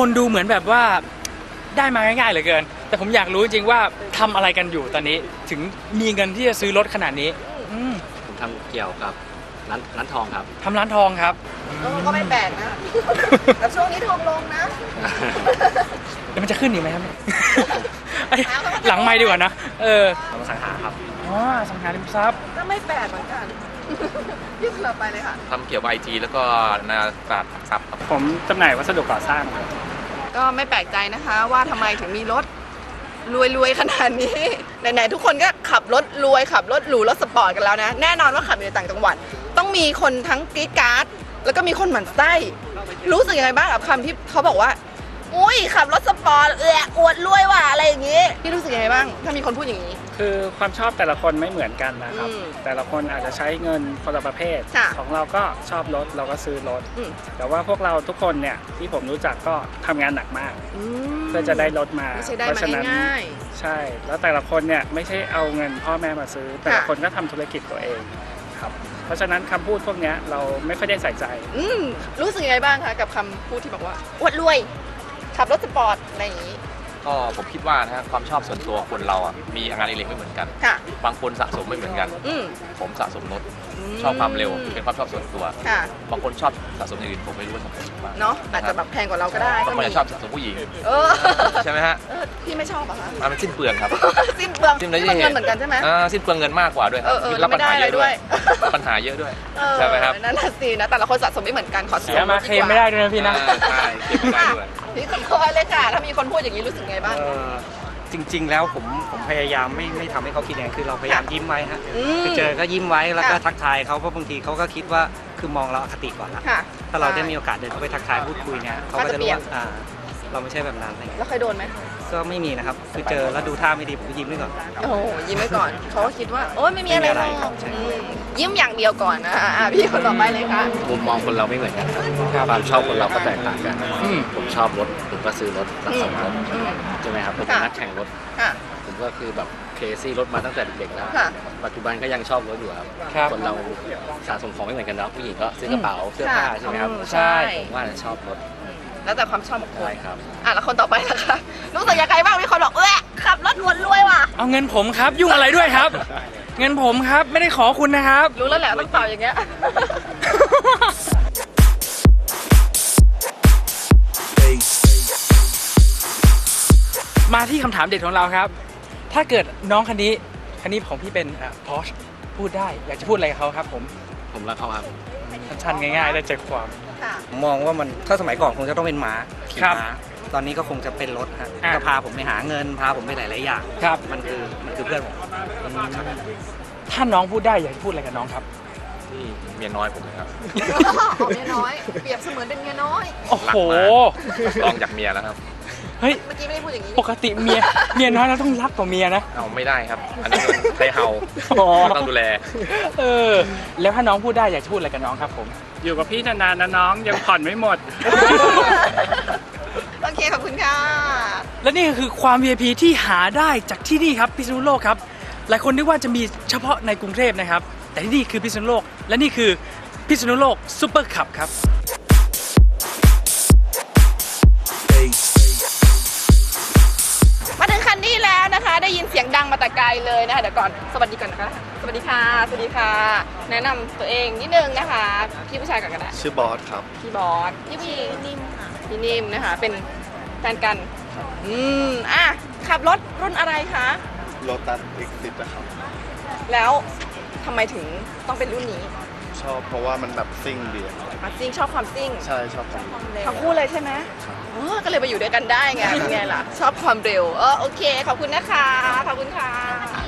คนดูเหมือนแบบว่าได้มาง่ายๆเหลือเกินแต่ผมอยากรู้จริงว่าทำอะไรกันอยู่ตอนนี้ถึงมีเงินที่จะซื้อรถขนาดนี้ผมทำเกี่ยวกับร้านทองครับทำร้านทองครับก็ไม่แปลกนะแต่ช่วงนี้ทองลงนะแล้วมันจะขึ้นอีกไหมครับหลังไมค์ดีกว่านะทำสังหาครับสังหาริมทรัพย์ก็ไม่แปลกเหมือนกันยื่นเลยไปเลยค่ะทำเกี่ยวกับไอทีแล้วก็นาตลาดหลักทรัพย์ครับผมจำหน่ายวัสดุก่อสร้างครับก็ไม่แปลกใจนะคะว่าทำไมถึงมีรถรวยขนาดนี้ไหนๆทุกคนก็ขับรถรวยขับรถหรูรถสปอร์ตกันแล้วนะแน่นอนว่าขับอยู่ในต่างจังหวัดต้องมีคนทั้งกรี๊ดกราร์ดแล้วก็มีคนหมั่นไส้รู้สึกยังไงบ้างกับคำที่เขาบอกว่าอุ้ยขับรถสปอร์ตอวดรวยว่ะอะไรอย่างงี้พี่รู้สึกยังไงบ้างถ้ามีคนพูดอย่างนี้คือความชอบแต่ละคนไม่เหมือนกันนะครับแต่ละคนอาจจะใช้เงินคนละประเภทของเราก็ชอบรถเราก็ซื้อรถแต่ว่าพวกเราทุกคนเนี่ยที่ผมรู้จักก็ทำงานหนักมากเพื่อจะได้รถมาเพราะฉะนั้นใช่แล้วแต่ละคนเนี่ยไม่ใช่เอาเงินพ่อแม่มาซื้อแต่ละคนก็ทำธุรกิจตัวเองครับเพราะฉะนั้นคำพูดพวกนี้เราไม่ค่อยได้ใส่ใจรู้สึกยังไงบ้างคะกับคำพูดที่บอกว่าอวดรวยขับรถสปอร์ตอะไรอย่างนี้ก็ผมคิดว่านะความชอบส่วนตัวคนเราอ่ะมีงานอดิเรกไม่เหมือนกันบางคนสะสมไม่เหมือนกันผมสะสมรถชอบความเร็วเป็นความชอบส่วนตัวบางคนชอบสะสมอย่างอื่นผมไม่รู้ว่าสะสมเนาะอาจจะแบบแพงกว่าเราก็ได้บางคนชอบสะสมผู้หญิงใช่ไหมฮะพี่ไม่ชอบเหรอคะมันสิ้นเปลืองครับสิ้นเปลืองเงินเหมือนกันใช่ไหมสิ้นเปลืองเงินมากกว่าด้วยครับรับปัญหาเยอะด้วยปัญหาเยอะด้วยใช่ไหมครับนั่นน่ะสินะแต่ละคนสะสมไม่เหมือนกันขอเสียมาเคลมไม่ได้ด้วยนะพี่นะใช่เคลมไม่ได้ด้วยนี่คุณพ่อเลยค่ะถ้ามีคนพูดอย่างนี้รู้สึกไงบ้างจริงๆแล้วผมพยายามไม่ทำให้เขาคิดอย่างนั้นคือเราพยายามยิ้มไว้ฮะไปเจอก็ยิ้มไว้แล้วก็ทักทายเขาเพราะบางทีเขาก็คิดว่าคือมองเราอคติก่อนละถ้าเราได้มีโอกาสเดินเข้าไปทักทายพูดคุยเนี่ยเขาก็จะรู้ว่าเราไม่ใช่แบบนั้นอะไรเงี้ยแล้วเคยโดนไหมก็ไม่มีนะครับคือเจอแล้วดูท่าไม่ดีผมก็ยิ้มไว้ก่อนโอ้ยิ้มไว้ก่อนเขาก็คิดว่าโอ้ยไม่มีอะไรหรอกยิ้มอย่างเดียวก่อนนะพี่คนต่อไปเลยค่ะมุมมองคนเราไม่เหมือนกันความชอบคนเราก็แตกต่างกันผมชอบรถผมก็ซื้อรถสะสมรถใช่ไหมครับผมเป็นนักแข่งรถผมก็คือแบบเคซี่รถมาตั้งแต่เด็กๆแล้วปัจจุบันก็ยังชอบรถอยู่ครับคนเราสะสมของไม่เหมือนกันเนาะผู้หญิงก็ซื้อกระเป๋าเสื้อผ้าใช่ไหมครับใช่ผมว่าชอบรถแล้วแต่ความชอบของคนครับแล้วคนต่อไปนะคะรู้สึกยังไงบ้างมีคนบอกขับรถรวยว่ะเอาเงินผมครับยุ่งอะไรด้วยครับเงินผมครับไม่ได้ขอคุณนะครับรู้แล้วแหละต้องตอบอย่างเงี้ยมาที่คำถามเด็ดของเราครับถ้าเกิดน้องคันนี้ของพี่เป็นPorscheพูดได้อยากจะพูดอะไรกับเขาครับผมรักเขาครับชันง่ายๆได้ใจความผมมองว่ามันถ้าสมัยก่อนคงจะต้องเป็นม้าขี่ม้าตอนนี้ก็คงจะเป็นรถฮะก็พาผมไปหาเงินพาผมไปหลายๆอย่างครับมันคือเพื่อนผมถ้าน้องพูดได้อยากจะพูดอะไรกับน้องครับนี่เมียน้อยผมนะครับเมียน้อยเปรียบเสมือนเป็นเมียน้อยโอ้โหลองจากเมียแล้วครับเฮ้ยเมื่อกี้ไม่ได้พูดอย่างนี้ปกติเมียน้อยเราต้องรักกว่าเมียนะเอาไม่ได้ครับอันนี้ใครเห่าต้องดูแลแล้วถ้าน้องพูดได้อยากจะพูดอะไรกับน้องครับผมอยู่กับพี่นานๆนะน้องยังผ่อนไม่หมดโอเคขอบคุณค่ะและนี่ก็คือความ VIP ที่หาได้จากที่นี่ครับพิษณุโลกครับหลายคนนึกว่าจะมีเฉพาะในกรุงเทพนะครับแต่ที่นี่คือพิษณุโลกและนี่คือพิษณุโลกซุปเปอร์คัพครับมาถึงคันนี้แล้วนะคะได้ยินเสียงดังมาแต่ไกลเลยนะคะเดี๋ยวก่อนสวัสดีก่อนนะคะสวัสดีค่ะสวัสดีค่ะแนะนำตัวเองนิดนึงนะคะพี่ผู้ชายก่อนก็ได้ชื่อบอสครับพี่บอสพี่นิ่มค่ะพี่นิ่มนะคะเป็นแฟนกันขับรถรุ่นอะไรคะโลตัส X10 นะครับแล้วทำไมถึงต้องเป็นรุ่นนี้ชอบเพราะว่ามันแบบซิ่งดีซิ่งชอบความซิ่งใช่ชอบความเร็วทั้งคู่เลยใช่ไหมก็เลยมาอยู่ด้วยกันได้ไงเป็นไงล่ะชอบความเร็วโอเคขอบคุณนะคะขอบคุณค่ะ